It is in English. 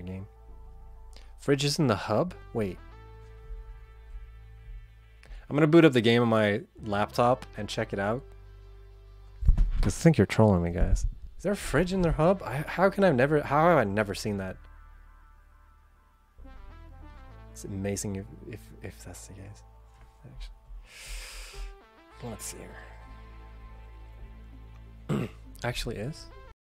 another game. Fridge is in the hub? Wait. I'm gonna boot up the game on my laptop and check it out. Cause I think you're trolling me, guys. Is there a fridge in their hub? How have I never seen that? It's amazing if that's the case. Actually. Let's see here. Actually is?